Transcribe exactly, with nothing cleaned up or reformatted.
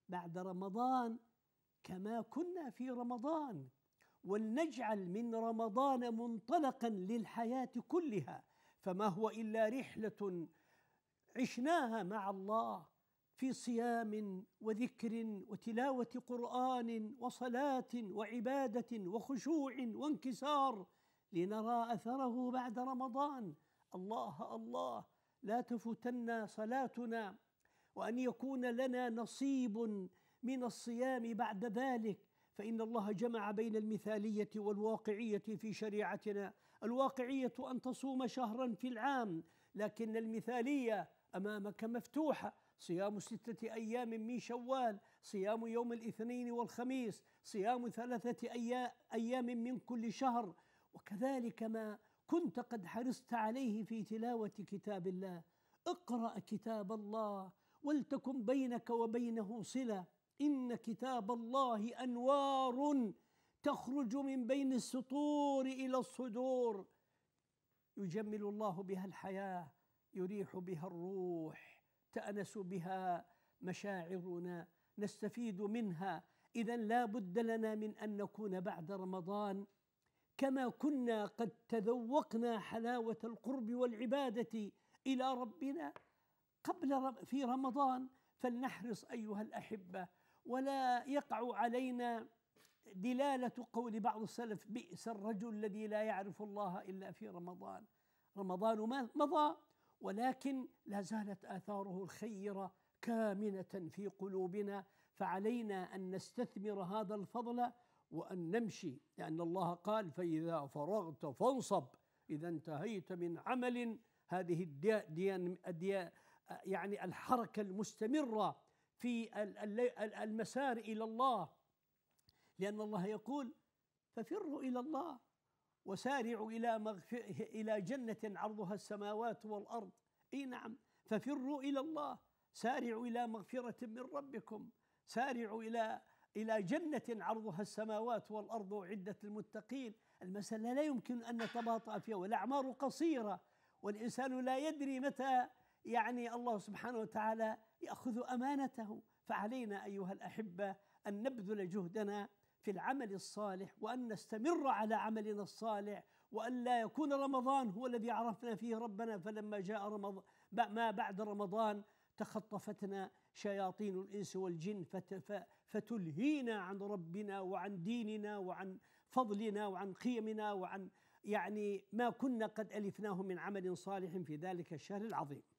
بعد رمضان كما كنا في رمضان، ولنجعل من رمضان منطلقا للحياة كلها، فما هو إلا رحلة عشناها مع الله في صيام وذكر وتلاوة قرآن وصلاة وعبادة وخشوع وانكسار، لنرى أثره بعد رمضان. الله الله، لا تفوتن صلاتنا، وأن يكون لنا نصيب من الصيام بعد ذلك، فإن الله جمع بين المثالية والواقعية في شريعتنا. الواقعية أن تصوم شهرا في العام، لكن المثالية أمامك مفتوحة: صيام ستة أيام من شوال، صيام يوم الاثنين والخميس، صيام ثلاثة أيام من كل شهر. وكذلك ما كنت قد حرصت عليه في تلاوة كتاب الله. اقرأ كتاب الله ولتكن بينك وبينه صلة، إن كتاب الله أنوار تخرج من بين السطور إلى الصدور، يجمل الله بها الحياة، يريح بها الروح، تأنس بها مشاعرنا، نستفيد منها. إذن لا بد لنا من أن نكون بعد رمضان كما كنا قد تذوقنا حلاوة القرب والعبادة إلى ربنا قبل في رمضان. فلنحرص أيها الأحبة، ولا يقع علينا دلالة قول بعض السلف: بئس الرجل الذي لا يعرف الله إلا في رمضان. رمضان مضى، ولكن لا زالت آثاره الخيرة كامنة في قلوبنا، فعلينا أن نستثمر هذا الفضل وأن نمشي، لأن الله قال: فإذا فرغت فانصب. إذا انتهيت من عمل، هذه الديان الديان يعني الحركة المستمرة في المسار إلى الله، لأن الله يقول: ففروا إلى الله وسارعوا إلى مغفر إلى جنة عرضها السماوات والأرض. إي نعم، ففروا إلى الله، سارعوا إلى مغفرة من ربكم، سارعوا إلى إلى جنة عرضها السماوات والأرض أعدت للمتقين. المسألة لا يمكن أن نتباطأ فيها، والأعمار قصيرة، والإنسان لا يدري متى يعني الله سبحانه وتعالى يأخذ أمانته. فعلينا أيها الأحبة أن نبذل جهدنا في العمل الصالح، وأن نستمر على عملنا الصالح، وأن لا يكون رمضان هو الذي عرفنا فيه ربنا، فلما جاء رمضان ما بعد رمضان تخطفتنا شياطين الإنس والجن فتلهينا عن ربنا وعن ديننا وعن فضلنا وعن قيمنا وعن يعني ما كنا قد ألفناه من عمل صالح في ذلك الشهر العظيم.